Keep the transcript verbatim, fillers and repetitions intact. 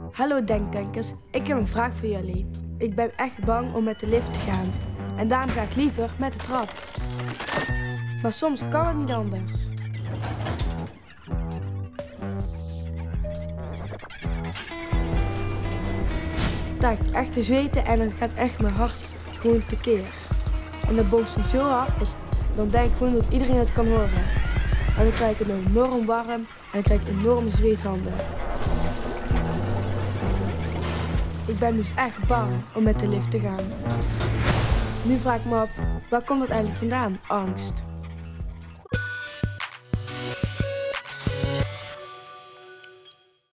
Hallo denkdenkers, ik heb een vraag voor jullie. Ik ben echt bang om met de lift te gaan. En daarom ga ik liever met de trap. Maar soms kan het niet anders. Ik sta echt te zweten en dan gaat echt mijn hart gewoon tekeer. En dat bonst zo hard, dus dan denk ik gewoon dat iedereen het kan horen. En dan krijg ik het enorm warm en dan krijg ik enorme zweethanden. Ik ben dus echt bang om met de lift te gaan. Nu vraag ik me af, waar komt dat eigenlijk vandaan, angst?